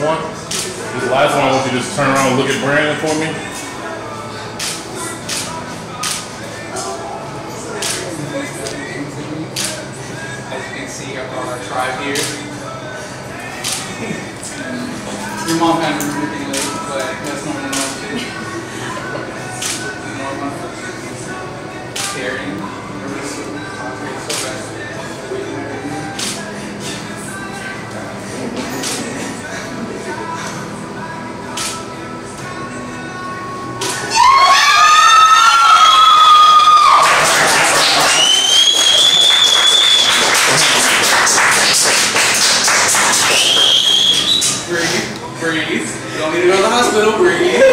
one. This last one, I want you to just turn around and look at Brandon for me. As you can see, I've got our tribe here. Your mom kind of ripping late, but that's normal enough too. Normal. Caring. Breathe. You don't need to go to the hospital. Breathe.